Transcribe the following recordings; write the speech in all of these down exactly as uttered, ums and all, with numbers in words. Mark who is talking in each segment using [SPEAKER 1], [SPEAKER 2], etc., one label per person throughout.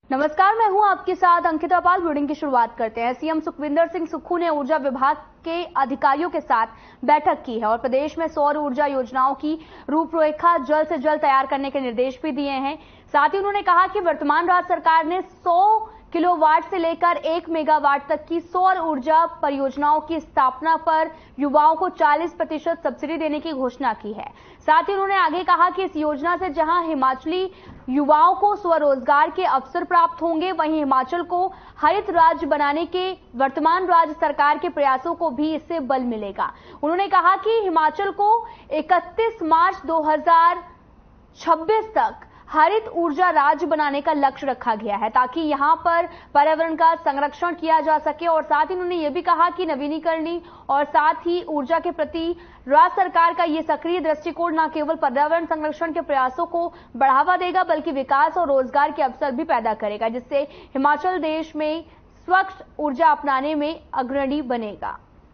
[SPEAKER 1] नमस्कार, मैं हूं आपके साथ अंकिता पाल। बुलेटिन की शुरुआत करते हैं। सीएम सुखविंदर सिंह सुक्खू ने ऊर्जा विभाग के अधिकारियों के साथ बैठक की है और प्रदेश में सौर ऊर्जा योजनाओं की रूपरेखा जल्द से जल्द तैयार करने के निर्देश भी दिए हैं। साथ ही उन्होंने कहा कि वर्तमान राज्य सरकार ने सौ किलोवाट से लेकर एक मेगावाट तक की सौर ऊर्जा परियोजनाओं की स्थापना पर युवाओं को चालीस प्रतिशत सब्सिडी देने की घोषणा की है। साथ ही उन्होंने आगे कहा कि इस योजना से जहां हिमाचली युवाओं को स्वरोजगार के अवसर प्राप्त होंगे, वहीं हिमाचल को हरित राज्य बनाने के वर्तमान राज्य सरकार के प्रयासों को भी इससे बल मिलेगा। उन्होंने कहा कि हिमाचल को इकतीस मार्च दो हजार छब्बीस तक हरित ऊर्जा राज्य बनाने का लक्ष्य रखा गया है ताकि यहां पर पर्यावरण का संरक्षण किया जा सके। और साथ ही उन्होंने ये भी कहा कि नवीनीकरणीय और साथ ही ऊर्जा के प्रति राज्य सरकार का ये सक्रिय दृष्टिकोण न केवल पर्यावरण संरक्षण के प्रयासों को बढ़ावा देगा बल्कि विकास और रोजगार के अवसर भी पैदा करेगा, जिससे हिमाचल देश में स्वच्छ ऊर्जा अपनाने में अग्रणी बनेगा।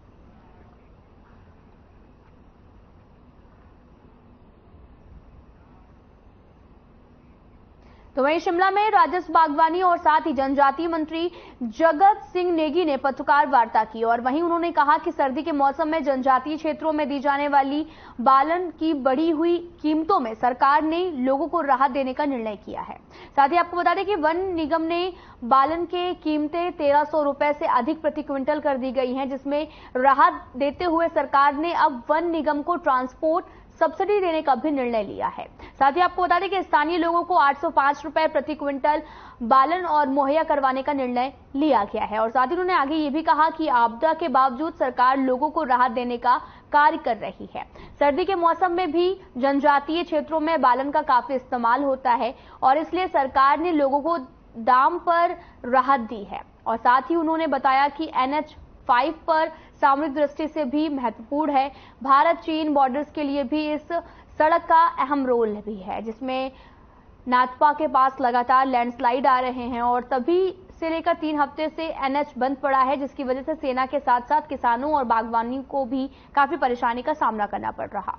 [SPEAKER 1] तो वहीं शिमला में राजस्व, बागवानी और साथ ही जनजातीय मंत्री जगत सिंह नेगी ने पत्रकार वार्ता की और वहीं उन्होंने कहा कि सर्दी के मौसम में जनजातीय क्षेत्रों में दी जाने वाली बालन की बढ़ी हुई कीमतों में सरकार ने लोगों को राहत देने का निर्णय किया है। साथ ही आपको बता दें कि वन निगम ने बालन के कीमतें तेरह सौ रुपए से अधिक प्रति क्विंटल कर दी गई हैं, जिसमें राहत देते हुए सरकार ने अब वन निगम को ट्रांसपोर्ट सब्सिडी देने का भी निर्णय लिया है। साथ ही आपको बता दें कि स्थानीय लोगों को आठ सौ पांच रुपए प्रति क्विंटल बालन और मुहैया करवाने का निर्णय लिया गया है। और साथ ही उन्होंने आगे ये भी कहा कि आपदा के बावजूद सरकार लोगों को राहत देने का कार्य कर रही है। सर्दी के मौसम में भी जनजातीय क्षेत्रों में बालन का काफी इस्तेमाल होता है और इसलिए सरकार ने लोगों को दाम पर राहत दी है। और साथ ही उन्होंने बताया कि एन एच फाइव पर सामरिक दृष्टि से भी महत्वपूर्ण है। भारत चीन बॉर्डर्स के लिए भी इस सड़क का अहम रोल भी है, जिसमें नाथपा के पास लगातार लैंडस्लाइड आ रहे हैं और तभी से लेकर तीन हफ्ते से एन एच बंद पड़ा है, जिसकी वजह से सेना के साथ साथ किसानों और बागवानी को भी काफी परेशानी का सामना करना पड़ रहा।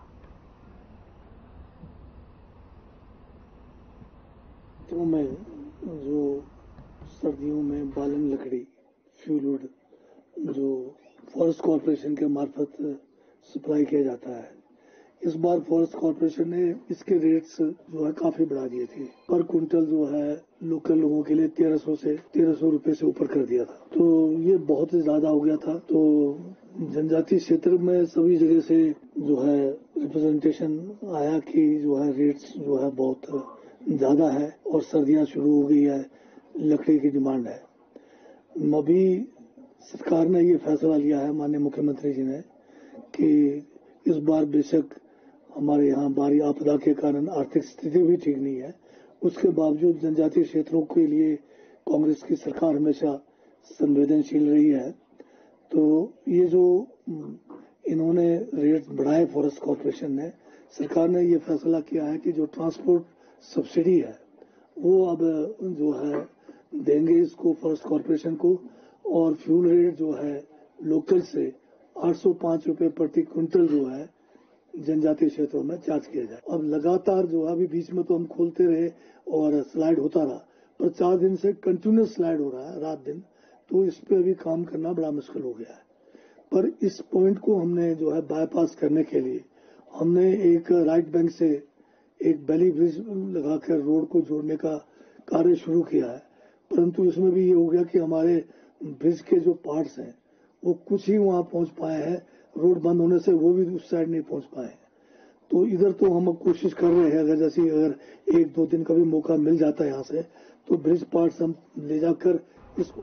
[SPEAKER 2] तो में जो सर्दियों में बालन लकड़ी फ्यूलवुड जो फॉरेस्ट कॉर्पोरेशन के मार्फत सप्लाई किया जाता है, इस बार फॉरेस्ट कॉर्पोरेशन ने इसके रेट्स जो है काफी बढ़ा दिए थे। पर क्विंटल जो है लोकल लोगों के लिए तेरह सौ से तेरह सौ रुपए से ऊपर कर दिया था, तो ये बहुत ज्यादा हो गया था। तो जनजातीय क्षेत्र में सभी जगह से जो है रिप्रेजेंटेशन आया कि जो है रेट्स जो है बहुत ज्यादा है और सर्दियां शुरू हो गई है, लकड़ी की डिमांड है। अभी सरकार ने ये फैसला लिया है, माननीय मुख्यमंत्री जी ने, कि इस बार बेशक हमारे यहाँ भारी आपदा के कारण आर्थिक स्थिति भी ठीक नहीं है, उसके बावजूद जनजातीय क्षेत्रों के लिए कांग्रेस की सरकार हमेशा संवेदनशील रही है। तो ये जो इन्होंने रेट बढ़ाए फॉरेस्ट कॉर्पोरेशन ने, सरकार ने ये फैसला किया है कि जो ट्रांसपोर्ट सब्सिडी है वो अब जो है देंगे इसको फॉरेस्ट कॉर्पोरेशन को, और फ्यूल रेट जो है लोकल से आठ सौ पांच रुपए प्रति क्विंटल जो है जनजातीय क्षेत्रों में चार्ज किया जाए। अब लगातार जो है अभी बीच में तो हम खोलते रहे और स्लाइड होता रहा, पर चार दिन से कंटिन्यूस स्लाइड हो रहा है रात दिन, तो इस पे अभी काम करना बड़ा मुश्किल हो गया है। पर इस पॉइंट को हमने जो है बाईपास करने के लिए हमने एक राइट बैंक से एक बैली ब्रिज लगाकर रोड को जोड़ने का कार्य शुरू किया है, परंतु इसमें भी ये हो गया कि हमारे ब्रिज के जो पार्ट्स हैं वो कुछ ही वहां पहुंच पाए हैं, रोड बंद होने से वो भी उस साइड नहीं पहुंच पाए हैं। तो इधर तो हम कोशिश कर रहे हैं, अगर जैसे अगर एक दो दिन का भी मौका मिल जाता है यहाँ से, तो ब्रिज पार्ट्स हम ले जाकर इसको।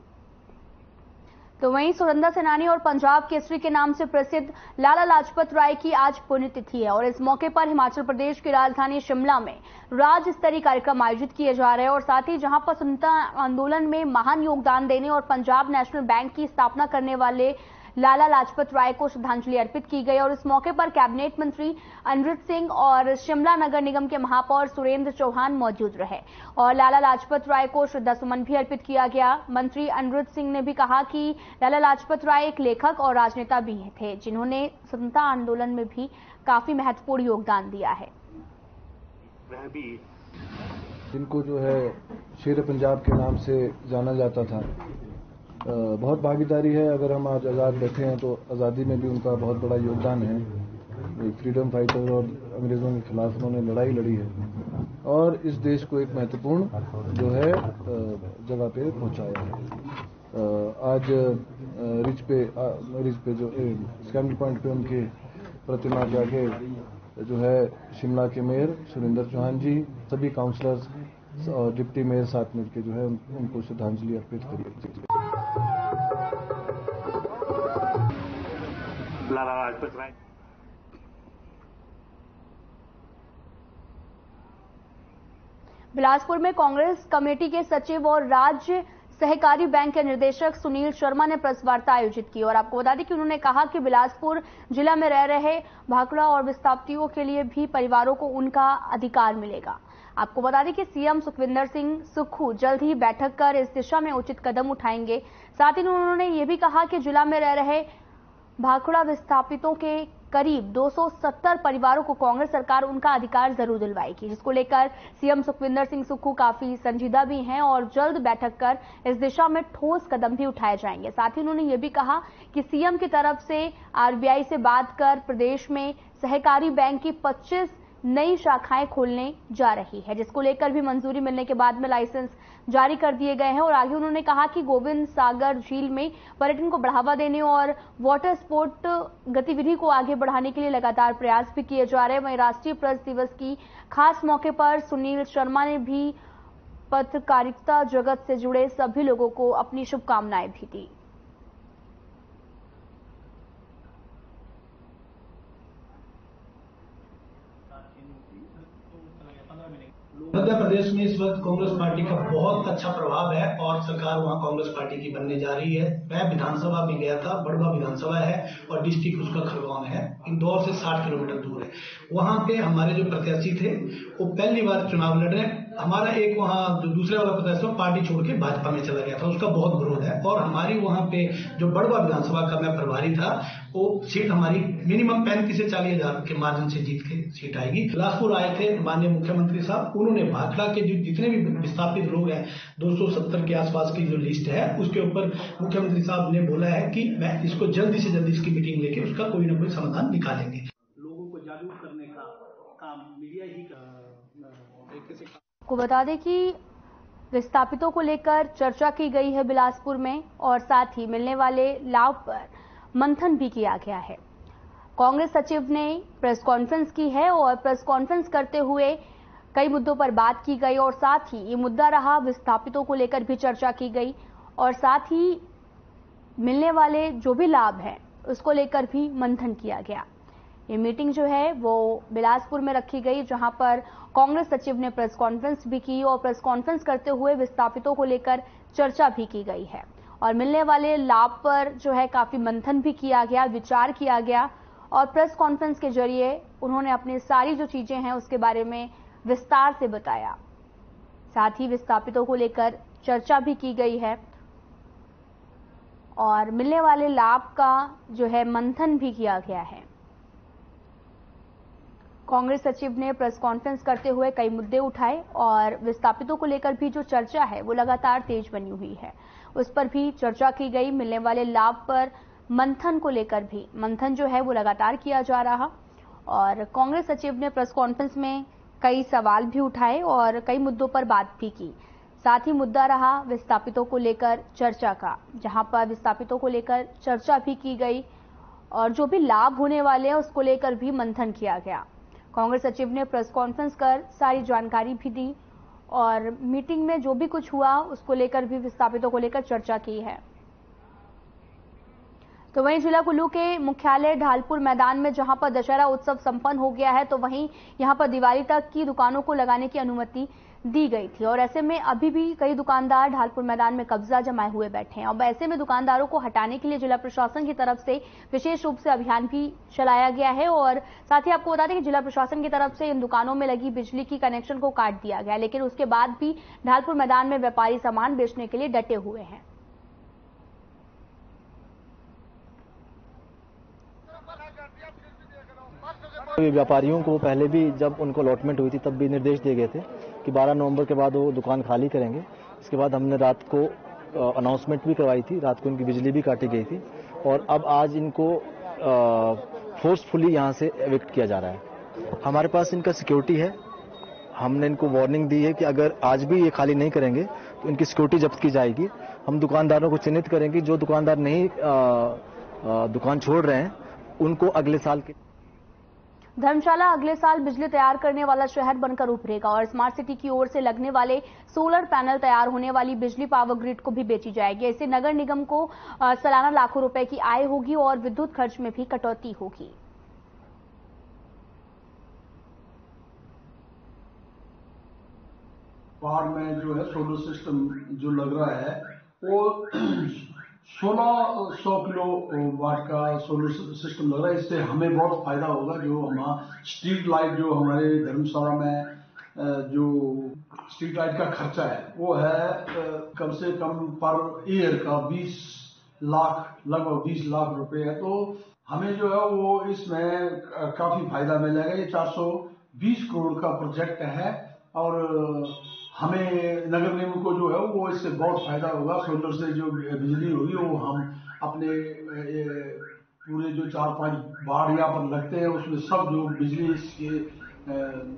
[SPEAKER 1] तो वहीं स्वतंत्रता सेनानी और पंजाब केसरी के नाम से प्रसिद्ध लाला लाजपत राय की आज पुण्यतिथि है और इस मौके पर हिमाचल प्रदेश की राजधानी शिमला में राज्य स्तरीय कार्यक्रम आयोजित किए जा रहे हैं। और साथ ही जहां पर स्वतंत्रता आंदोलन में महान योगदान देने और पंजाब नेशनल बैंक की स्थापना करने वाले लाला लाजपत राय को श्रद्धांजलि अर्पित की गई और इस मौके पर कैबिनेट मंत्री अनिरुद्ध सिंह और शिमला नगर निगम के महापौर सुरेंद्र चौहान मौजूद रहे और लाला लाजपत राय को श्रद्धासुमन भी अर्पित किया गया। मंत्री अनिरुद्ध सिंह ने भी कहा कि लाला लाजपत राय एक लेखक और राजनेता भी थे, जिन्होंने स्वतंत्रता आंदोलन में भी काफी महत्वपूर्ण योगदान दिया है।
[SPEAKER 3] वह भी जिनको जो है शेर पंजाब के नाम से जाना जाता था, बहुत भागीदारी है। अगर हम आज आज़ाद बैठे हैं तो आज़ादी में भी उनका बहुत बड़ा योगदान है। एक फ्रीडम फाइटर और अंग्रेज़ों के खिलाफ उन्होंने लड़ाई लड़ी है और इस देश को एक महत्वपूर्ण जो है जगह पे पहुंचाया है। आज रिच पे रिच पे जो स्कैंडल पॉइंट पे उनके प्रतिमा के आगे जो है शिमला के मेयर सुरेंद्र चौहान जी, सभी काउंसलर्स और डिप्टी मेयर साथ मिलकर जो है उनको श्रद्धांजलि अर्पित करी।
[SPEAKER 1] बिलासपुर में कांग्रेस कमेटी के सचिव और राज्य सहकारी बैंक के निदेशक सुनील शर्मा ने प्रेस वार्ता आयोजित की और आपको बता दें कि उन्होंने कहा कि बिलासपुर जिला में रह रहे भाखड़ा और विस्थापितों के लिए भी परिवारों को उनका अधिकार मिलेगा। आपको बता दें कि सीएम सुखविंदर सिंह सुक्खू जल्द ही बैठक कर इस दिशा में उचित कदम उठाएंगे। साथ ही उन्होंने ये भी कहा कि जिला में रह रहे भाखड़ा विस्थापितों के करीब दो सौ सत्तर परिवारों को कांग्रेस सरकार उनका अधिकार जरूर दिलवाएगी, जिसको लेकर सीएम सुखविंदर सिंह सुक्खू काफी संजीदा भी हैं और जल्द बैठक कर इस दिशा में ठोस कदम भी उठाए जाएंगे। साथ ही उन्होंने ये भी कहा कि सीएम की तरफ से आरबीआई से बात कर प्रदेश में सहकारी बैंक की पच्चीस नई शाखाएं खोलने जा रही है, जिसको लेकर भी मंजूरी मिलने के बाद में लाइसेंस जारी कर दिए गए हैं। और आगे उन्होंने कहा कि गोविंद सागर झील में पर्यटन को बढ़ावा देने और वाटर स्पोर्ट गतिविधि को आगे बढ़ाने के लिए लगातार प्रयास भी किए जा रहे हैं। वहीं राष्ट्रीय प्रेस दिवस की खास मौके पर सुनील शर्मा ने भी पत्रकारिता जगत से जुड़े सभी लोगों को अपनी शुभकामनाएं भी दी।
[SPEAKER 4] मध्य प्रदेश में इस वक्त कांग्रेस पार्टी का बहुत अच्छा प्रभाव है और सरकार वहां कांग्रेस पार्टी की बनने जा रही है। मैं विधानसभा भी गया था, बड़वा विधानसभा है और डिस्ट्रिक्ट उसका खरगोन है, इंदौर से साठ किलोमीटर दूर है। वहां पे हमारे जो प्रत्याशी थे वो पहली बार चुनाव लड़ रहे हैं। हमारा एक वहां जो दूसरे वाला प्रत्याशी पार्टी छोड़ के भाजपा में चला गया था, उसका बहुत विरोध है। और हमारी वहां पे जो बड़वा विधानसभा का मैं प्रभारी था, वो सीट हमारी मिनिमम पैंतीस से चालीस हजार के मार्जिन से जीत के सीट आएगी। बिलासपुर आए थे माननीय मुख्यमंत्री साहब, उन्होंने भाखड़ा के जो जितने भी विस्थापित लोग हैं दो सौ सत्तर के आसपास की जो लिस्ट है उसके ऊपर मुख्यमंत्री साहब ने बोला है कि मैं इसको जल्दी से जल्दी इसकी मीटिंग लेके उसका कोई ना कोई समाधान निकालेंगे। लोगों को जागरूक करने का काम मीडिया ही
[SPEAKER 1] को बता दें कि विस्थापितों को लेकर चर्चा की गई है बिलासपुर में और साथ ही मिलने वाले लाभ पर मंथन भी किया गया है। कांग्रेस सचिव ने प्रेस कॉन्फ्रेंस की है और प्रेस कॉन्फ्रेंस करते हुए कई मुद्दों पर बात की गई और साथ ही ये मुद्दा रहा विस्थापितों को लेकर भी चर्चा की गई और साथ ही मिलने वाले जो भी लाभ हैं उसको लेकर भी मंथन किया गया। ये मीटिंग जो है वो बिलासपुर में रखी गई, जहां पर कांग्रेस सचिव ने प्रेस कॉन्फ्रेंस भी की और प्रेस कॉन्फ्रेंस करते हुए विस्थापितों को लेकर चर्चा भी की गई है और मिलने वाले लाभ पर जो है काफी मंथन भी किया गया, विचार किया गया और प्रेस कॉन्फ्रेंस के जरिए उन्होंने अपनी सारी जो चीजें हैं उसके बारे में विस्तार से बताया। साथ ही विस्थापितों को लेकर चर्चा भी की गई है और मिलने वाले लाभ का जो है मंथन भी किया गया है। कांग्रेस सचिव ने प्रेस कॉन्फ्रेंस करते हुए कई मुद्दे उठाए और विस्थापितों को लेकर भी जो चर्चा है वो लगातार तेज बनी हुई है, उस पर भी चर्चा की गई। मिलने वाले लाभ पर मंथन को लेकर भी मंथन जो है वो लगातार किया जा रहा और कांग्रेस सचिव ने प्रेस कॉन्फ्रेंस में कई सवाल भी उठाए और कई मुद्दों पर बात भी की। साथ ही मुद्दा रहा विस्थापितों को लेकर चर्चा का, जहां पर विस्थापितों को लेकर चर्चा भी की गई और जो भी लाभ होने वाले हैं उसको लेकर भी मंथन किया गया। कांग्रेस सचिव ने प्रेस कॉन्फ्रेंस कर सारी जानकारी भी दी और मीटिंग में जो भी कुछ हुआ उसको लेकर भी विस्थापितों को लेकर चर्चा की है। तो वहीं जिला कुल्लू के मुख्यालय ढालपुर मैदान में जहां पर दशहरा उत्सव संपन्न हो गया है, तो वहीं यहां पर दिवाली तक की दुकानों को लगाने की अनुमति दी गई थी और ऐसे में अभी भी कई दुकानदार ढालपुर मैदान में कब्जा जमाए हुए बैठे हैं। अब ऐसे में दुकानदारों को हटाने के लिए जिला प्रशासन की तरफ से विशेष रूप से अभियान भी चलाया गया है और साथ ही आपको बता दें कि जिला प्रशासन की तरफ से इन दुकानों में लगी बिजली की कनेक्शन को काट दिया गया, लेकिन उसके बाद भी ढालपुर मैदान में व्यापारी सामान बेचने के लिए डटे हुए हैं।
[SPEAKER 5] व्यापारियों को पहले भी जब उनको अलॉटमेंट हुई थी तब भी निर्देश दिए गए थे कि बारह नवंबर के बाद वो दुकान खाली करेंगे। इसके बाद हमने रात को अनाउंसमेंट भी करवाई थी, रात को इनकी बिजली भी काटी गई थी और अब आज इनको फोर्सफुली यहाँ से एविक्ट किया जा रहा है। हमारे पास इनका सिक्योरिटी है, हमने इनको वार्निंग दी है कि अगर आज भी ये खाली नहीं करेंगे तो इनकी सिक्योरिटी जब्त की जाएगी। हम दुकानदारों को चिन्हित करेंगे, जो दुकानदार नहीं आ, आ, दुकान छोड़ रहे हैं उनको अगले साल के
[SPEAKER 1] धर्मशाला अगले साल बिजली तैयार करने वाला शहर बनकर उभरेगा और स्मार्ट सिटी की ओर से लगने वाले सोलर पैनल तैयार होने वाली बिजली पावर ग्रिड को भी बेची जाएगी। इससे नगर निगम को सालाना लाखों रुपए की आय होगी और विद्युत खर्च में भी कटौती होगी।
[SPEAKER 6] पहाड़ में जो है सोलर सिस्टम जो लग रहा है वो सोलह सौ किलो वाट का सोलर सिस्टम लग रहा है। इससे हमें बहुत फायदा होगा। जो हमारा स्ट्रीट लाइट जो हमारे धर्मशाला में जो स्ट्रीट लाइट का खर्चा है वो है कम से कम पर ईयर का बीस लाख लगभग बीस लाख रुपए है। तो हमें जो है वो इसमें काफी फायदा मिलेगा। ये चार सौ बीस करोड़ का प्रोजेक्ट है और हमें नगर निगम को जो है वो इससे बहुत फायदा होगा। सोलर से जो बिजली होगी वो हम अपने पूरे जो चार पांच वार्ड यहाँ पर लगते हैं उसमें सब जो बिजली इसके।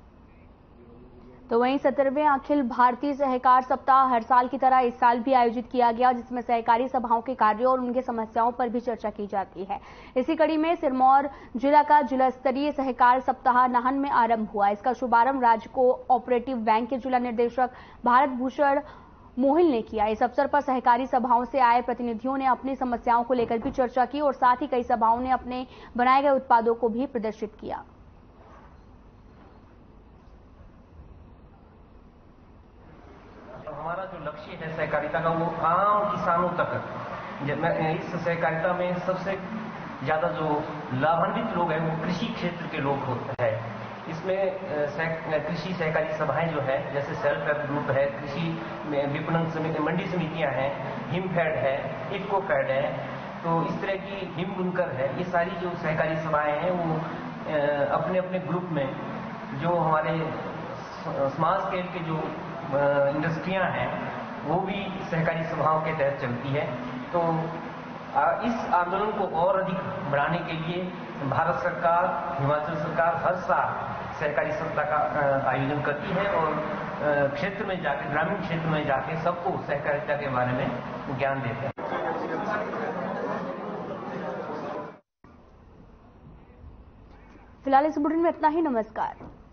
[SPEAKER 1] तो वहीं सत्रहवें अखिल भारतीय सहकार सप्ताह हर साल की तरह इस साल भी आयोजित किया गया, जिसमें सहकारी सभाओं के कार्यों और उनके समस्याओं पर भी चर्चा की जाती है। इसी कड़ी में सिरमौर जिला का जिला स्तरीय सहकार सप्ताह नाहन में आरंभ हुआ। इसका शुभारंभ राज्य को ऑपरेटिव बैंक के जिला निदेशक भारत भूषण मोहिल ने किया। इस अवसर पर सहकारी सभाओं से आए प्रतिनिधियों ने अपनी समस्याओं को लेकर भी चर्चा की और साथ ही कई सभाओं ने अपने बनाए गए उत्पादों को भी प्रदर्शित किया।
[SPEAKER 7] हमारा जो लक्ष्य है सहकारिता का वो आम किसानों तक। इस सहकारिता में सबसे ज्यादा जो लाभान्वित लोग हैं वो कृषि क्षेत्र के लोग होते हैं। इसमें कृषि सहकारी सभाएं जो है जैसे सेल्फ हेल्प ग्रुप है, कृषि विपणन समिति, मंडी समितियां हैं, हिमफेड है, इफकोफेड है, तो इस तरह की हिम बुनकर है। ये सारी जो सहकारी सभाएं हैं वो अपने अपने ग्रुप में जो हमारे स्मॉल स्केल के जो इंडस्ट्रियां हैं वो भी सहकारी सभाओं के तहत चलती है। तो इस आंदोलन को और अधिक बढ़ाने के लिए भारत सरकार, हिमाचल सरकार हर साल सहकारी सप्ताह का आयोजन करती है और क्षेत्र में जाके, ग्रामीण क्षेत्र में जाके सबको सहकारिता के बारे में ज्ञान देते हैं।
[SPEAKER 1] फिलहाल इस बुलेटिन में इतना ही। नमस्कार।